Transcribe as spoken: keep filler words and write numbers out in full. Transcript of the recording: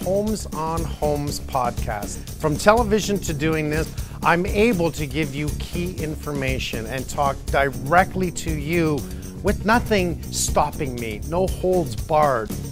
Holmes on Homes podcast. From television to doing this, I'm able to give you key information and talk directly to you with nothing stopping me, no holds barred.